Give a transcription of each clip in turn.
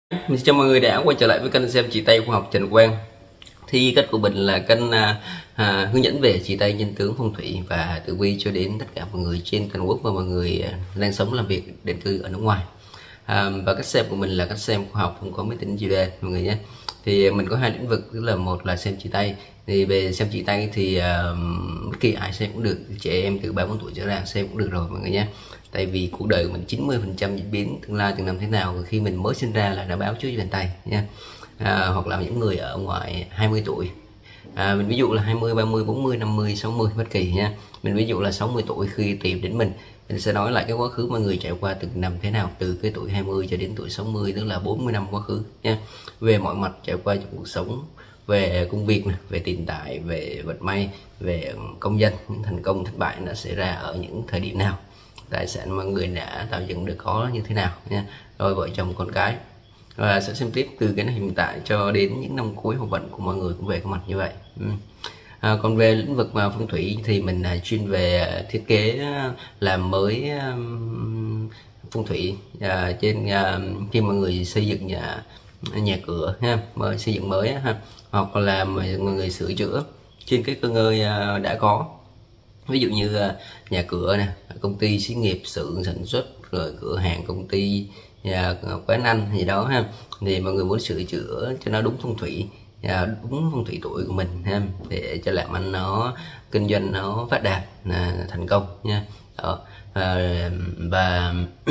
Mình chào mọi người đã quay trở lại với kênh xem chỉ tay khoa học Trần Quang. Thì cách của mình là kênh hướng dẫn về chỉ tay nhân tướng phong thủy và tử vi cho đến tất cả mọi người trên toàn quốc và mọi người đang sống làm việc định cư ở nước ngoài. Và cách xem của mình là cách xem khoa học, không có máy tính gì đây mọi người nhé. Thì mình có hai lĩnh vực, tức là một là xem chỉ tay. Thì về xem chỉ tay thì bất kỳ ai xem cũng được, trẻ em từ 3-4 tuổi trở ra xem cũng được rồi mọi người nhé. Tại vì cuộc đời của mình 90% diễn biến tương lai từng năm thế nào khi mình mới sinh ra là đã báo trước trên tay nha. Hoặc là những người ở ngoài 20 tuổi, mình ví dụ là 20, 30, 40, 50, 60 bất kỳ nha. Mình ví dụ là 60 tuổi khi tìm đến mình sẽ nói lại cái quá khứ mọi người trải qua từng năm thế nào, từ cái tuổi 20 cho đến tuổi 60, tức là 40 năm quá khứ nha. Về mọi mặt trải qua trong cuộc sống, về công việc, về tiền tài, về vận may, về công danh, những thành công thất bại nó xảy ra ở những thời điểm nào, tài sản mọi người đã tạo dựng được có như thế nào nha, rồi vợ chồng con cái, và sẽ xem tiếp từ cái hiện tại cho đến những năm cuối hoạt vận của mọi người cũng về cái mặt như vậy. Còn về lĩnh vực mà phong thủy thì mình chuyên về thiết kế làm mới phong thủy trên khi mọi người xây dựng nhà cửa ha, mới xây dựng mới ha, hoặc là mọi người sửa chữa trên cái cơ ngơi đã có, ví dụ như nhà cửa nè, công ty xí nghiệp, xưởng sản xuất, rồi cửa hàng, công ty, quán ăn gì đó ha, thì mọi người muốn sửa chữa cho nó đúng phong thủy, đúng phong thủy tuổi của mình ha, để cho làm ăn nó kinh doanh nó phát đạt, thành công nha. Đó. Và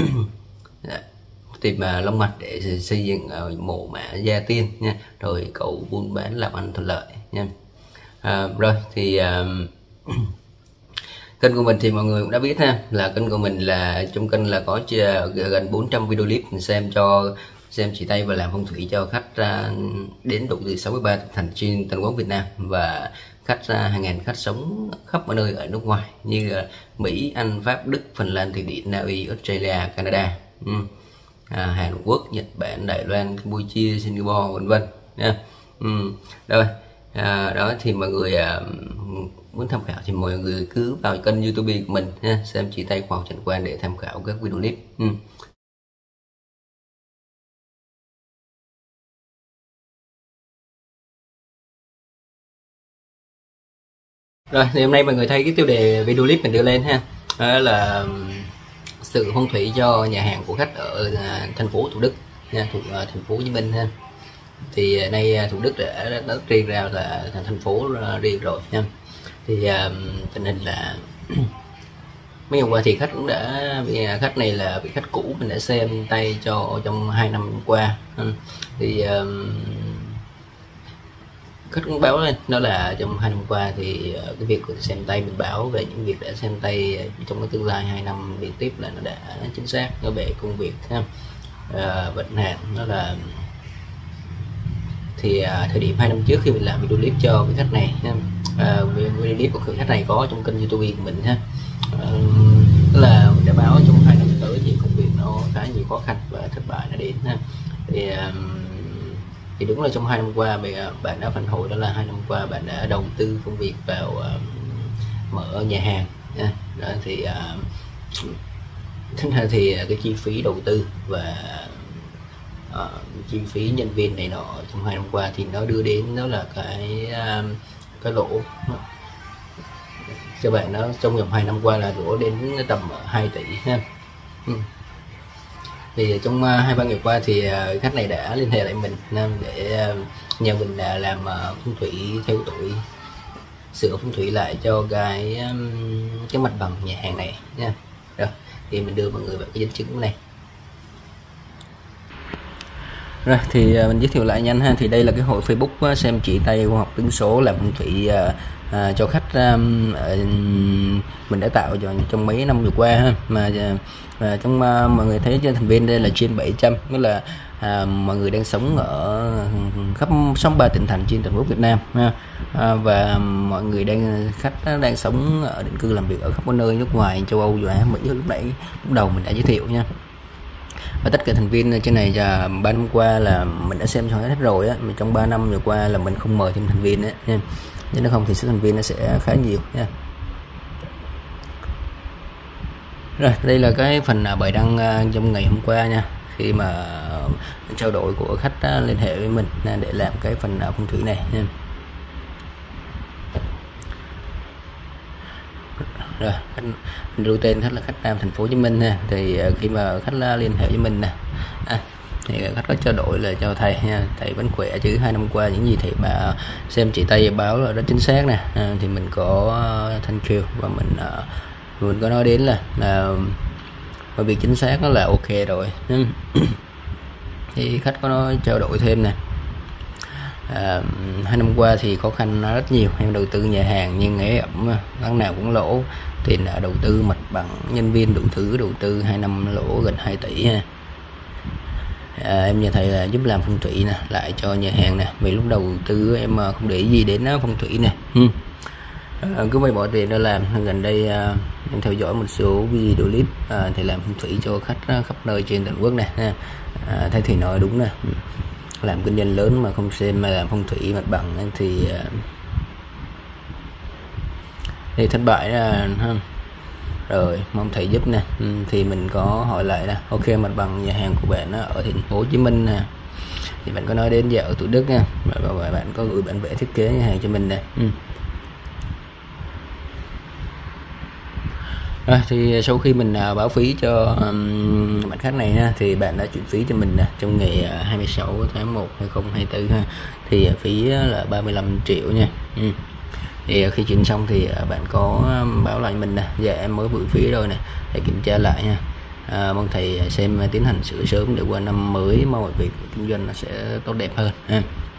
tìm long mạch để xây dựng mộ mã gia tiên nha, rồi cầu buôn bán làm ăn thuận lợi nha. Rồi thì kênh của mình thì mọi người cũng đã biết ha, là kênh của mình là trong kênh là có gần 400 video clip xem chỉ tay và làm phong thủy cho khách đến đủ từ 63 tỉnh thành trên toàn quốc Việt Nam, và khách hàng ngàn khách sống khắp mọi nơi ở nước ngoài như Mỹ, Anh, Pháp, Đức, Phần Lan, Thụy Điển, Na Uy, Australia, Canada, Hàn Quốc, Nhật Bản, Đài Loan, Campuchia, Singapore, vân vân nha. Rồi đó thì mọi người muốn tham khảo thì mọi người cứ vào kênh YouTube của mình ha, xem chỉ tay khoa học Trần Quang để tham khảo các video clip. Rồi thì hôm nay mọi người thấy cái tiêu đề video clip mình đưa lên ha, đó là sự phong thủy cho nhà hàng của khách ở thành phố Thủ Đức nha, thuộc thành phố Hồ Chí Minh ha. Thì nay Thủ Đức đã đất riêng ra là thành phố riêng rồi nha. Thì tình hình là mấy hôm qua thì khách cũng đã, khách này là vị khách cũ mình đã xem tay cho trong 2 năm qua. Thì khách cũng báo lên đó là trong 2 năm qua thì cái việc xem tay mình báo về những việc đã xem tay trong cái tương lai 2 năm liên tiếp là nó đã chính xác ở về công việc ha. Vận hạn đó là thì thời điểm 2 năm trước khi mình làm video clip cho cái khách này ha, video clip của khách này có trong kênh YouTube của mình ha, tức là mình đã báo trong 2 năm tới thì công việc nó khá nhiều khó khăn và thất bại nó đến ha. Thì đúng là trong 2 năm qua bạn đã phản hồi, đó là 2 năm qua bạn đã đầu tư công việc vào mở nhà hàng nha. Đó thì thì cái chi phí đầu tư và chi phí nhân viên này nọ trong 2 năm qua thì nó đưa đến đó là cái lỗ các bạn, nó trong vòng 2 năm qua là lỗ đến tầm 2 tỷ ha. Thì trong 2-3 ngày qua thì khách này đã liên hệ lại mình để nhờ mình làm phong thủy theo tuổi, sửa phong thủy lại cho cái mặt bằng nhà hàng này nha. Rồi thì mình đưa mọi người vào cái dẫn chứng này. Rồi thì mình giới thiệu lại nhanh ha, thì đây là cái hội Facebook xem chỉ tay khoa học tướng số làm phong thủy cho khách mình đã tạo trong mấy năm vừa qua ha, mà trong mọi người thấy trên thành viên đây là trên 700, tức là mọi người đang sống ở khắp 63 tỉnh thành trên toàn quốc Việt Nam ha. Và mọi người khách đang sống ở định cư làm việc ở khắp mọi nơi nước ngoài, châu Âu, châu Á, Mỹ lúc đầu mình đã giới thiệu nha. Và tất cả thành viên trên này 3 năm qua là mình đã xem cho hết rồi á, trong 3 năm vừa qua là mình không mời thêm thành viên nữa nha, chứ nếu không thì số thành viên nó sẽ khá nhiều nha. Rồi đây là cái phần bài đăng trong ngày hôm qua nha, khi mà trao đổi của khách liên hệ với mình để làm cái phần phong thủy này nha. Rồi lưu tên khách là khách Nam thành phố Hồ Chí Minh ha. Thì khi mà khách liên hệ với mình nè thì khách có trao đổi là cho thầy nha, thầy vẫn khỏe chứ 2 năm qua những gì thầy bà xem chị Tây báo là rất chính xác nè. Thì mình có thank you và mình có nói đến là bởi vì chính xác nó là ok rồi. Thì khách có nói trao đổi thêm nè, 2 năm qua thì khó khăn rất nhiều, em đầu tư nhà hàng nhưng ế ẩm tháng nào cũng lỗ, tiền đầu tư mặt bằng nhân viên đủ thứ đầu tư 2 năm lỗ gần 2 tỷ ha. Em nhờ thầy là giúp làm phong thủy nè lại cho nhà hàng nè, vì lúc đầu tư em không để ý gì đến phong thủy nè, cứ phải bỏ tiền ra làm. Gần đây em theo dõi một số video clip thì làm phong thủy cho khách khắp nơi trên toàn quốc này ha. Thầy thì nói đúng nè, làm kinh doanh lớn mà không xem mà làm phong thủy mặt bằng thì thất bại ra ha. Rồi mong thầy giúp nè. Thì mình có hỏi lại nè, ok mặt bằng nhà hàng của bạn ở thành phố Hồ Chí Minh nè, thì bạn có nói đến giờ ở Thủ Đức nha, và bạn có gửi bản vẽ thiết kế nhà hàng cho mình nè. Rồi, thì sau khi mình báo phí cho bạn khách này ha, thì bạn đã chuyển phí cho mình trong ngày 26 tháng 1 2024 ha, thì phí là 35 triệu nha. Thì khi chuyển xong thì bạn có báo lại mình nè, dạ em mới gửi phí rồi nè, để kiểm tra lại nha. Mong thầy xem tiến hành sửa sớm để qua năm mới mọi việc kinh doanh nó sẽ tốt đẹp hơn ha.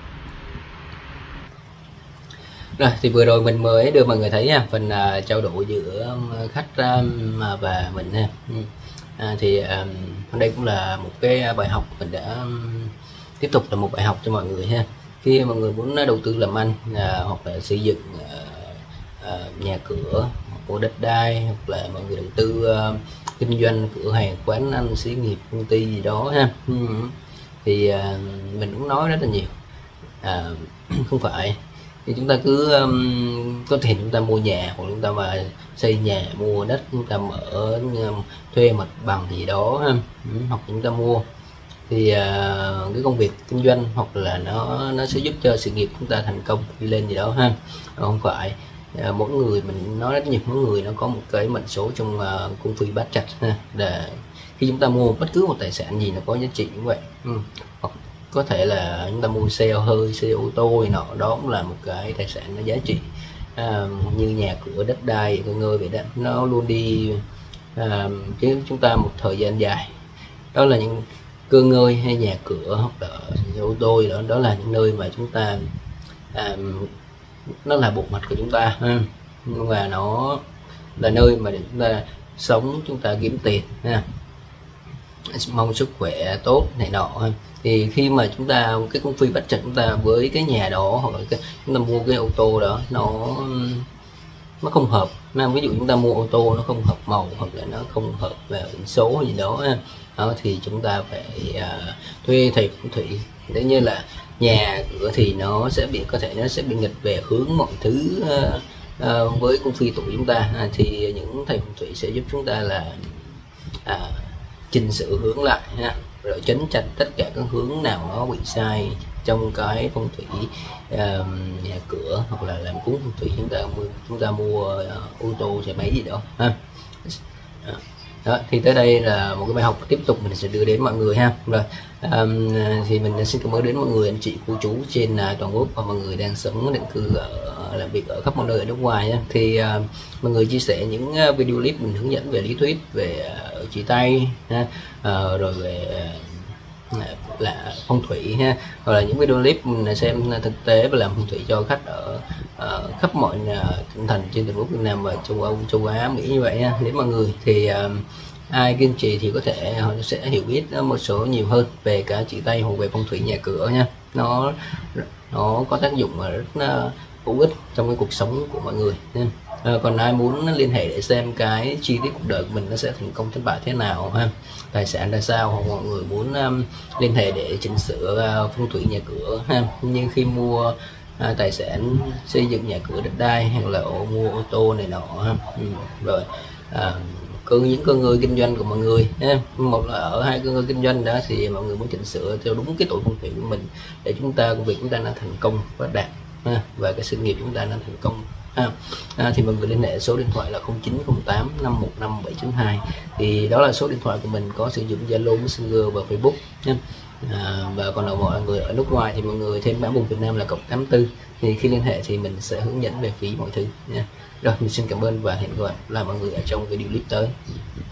Rồi thì vừa rồi mình mới đưa mọi người thấy nha, phần trao đổi giữa khách và mình ha. Thì đây cũng là một cái bài học mình đã tiếp tục là một bài học cho mọi người ha. Khi mọi người muốn đầu tư làm ăn hoặc là xây dựng nhà cửa, mua đất đai, hoặc là mọi người đầu tư kinh doanh cửa hàng, quán ăn, xí nghiệp, công ty gì đó ha, thì mình cũng nói rất là nhiều, không phải thì chúng ta cứ có tiền chúng ta mua nhà, hoặc chúng ta mà xây nhà, mua đất, chúng ta mở thuê mặt bằng gì đó ha, hoặc chúng ta mua thì cái công việc kinh doanh hoặc là nó sẽ giúp cho sự nghiệp chúng ta thành công đi lên gì đó ha. Không phải mỗi người, mình nói rất nhiều, mỗi người nó có một cái mệnh số trong cung phi bát trạch ha, để khi chúng ta mua bất cứ một tài sản gì nó có giá trị như vậy, hoặc có thể là chúng ta mua xe hơi, xe ô tô gì nọ, đó cũng là một cái tài sản nó giá trị, như nhà cửa, đất đai, ngơi vậy đó, nó luôn đi với chúng ta một thời gian dài. Đó là những cơ ngơi hay nhà cửa hoặc là ô tô gì đó, đó là những nơi mà chúng ta nó là bộ mặt của chúng ta ha, và nó là nơi mà để chúng ta sống, chúng ta kiếm tiền ha, mong sức khỏe tốt này nọ ha. Thì khi mà chúng ta cái cung phi bát trạch chúng ta với cái nhà đó, hoặc là chúng ta mua cái ô tô đó nó không hợp, ví dụ chúng ta mua ô tô nó không hợp màu, hoặc là nó không hợp về biển số gì đó ha. Đó thì chúng ta phải thuê thầy phong thủy. Nếu như là nhà cửa thì nó sẽ bị, có thể nó sẽ bị nghịch về hướng mọi thứ với cung phi tuổi chúng ta, thì những thầy phong thủy sẽ giúp chúng ta là chỉnh sửa hướng lại ha, rồi tránh chặt tất cả các hướng nào nó bị sai trong cái phong thủy nhà cửa, hoặc là làm cúng phong thủy chúng ta mua ô tô, xe máy gì đó ha. Đó, thì tới đây là một cái bài học tiếp tục mình sẽ đưa đến mọi người ha. Rồi thì mình xin cảm ơn đến mọi người, anh chị, cô chú trên toàn quốc và mọi người đang sống định cư làm việc ở khắp mọi nơi ở nước ngoài nha. Thì mọi người chia sẻ những video clip mình hướng dẫn về lý thuyết về chỉ tay ha, rồi về là phong thủy ha, hoặc là những video clip mình xem thực tế và làm phong thủy cho khách ở khắp mọi tỉnh thành trên toàn quốc Việt Nam và châu Âu, châu Á, Mỹ như vậy ha. Đến mọi người thì ai kiên trì thì có thể họ sẽ hiểu biết một số nhiều hơn về cái chỉ tay hoặc về phong thủy nhà cửa nha. Nó có tác dụng rất hữu ích trong cái cuộc sống của mọi người nha. Còn ai muốn liên hệ để xem cái chi tiết cuộc đời của mình nó sẽ thành công thất bại thế nào ha, tài sản ra sao, hoặc mọi người muốn liên hệ để chỉnh sửa phong thủy nhà cửa ha, nhưng khi mua tài sản xây dựng nhà cửa, đất đai, hay là mua ô tô này nọ ha. Rồi những con người kinh doanh của mọi người ha. Một là ở hai con người kinh doanh đó thì mọi người muốn chỉnh sửa theo đúng cái tuổi phong thủy của mình để công việc chúng ta nó thành công phát đạt ha, và cái sự nghiệp chúng ta nó thành công ha. Thì mọi người liên hệ số điện thoại là 0908 515 792, thì đó là số điện thoại của mình, có sử dụng Zalo, Messenger và Facebook nha. Và còn là mọi người ở nước ngoài thì mọi người thêm mã vùng Việt Nam là +84, thì khi liên hệ thì mình sẽ hướng dẫn về phí mọi thứ nha. Rồi, mình xin cảm ơn và hẹn gặp lại mọi người ở trong video clip tới.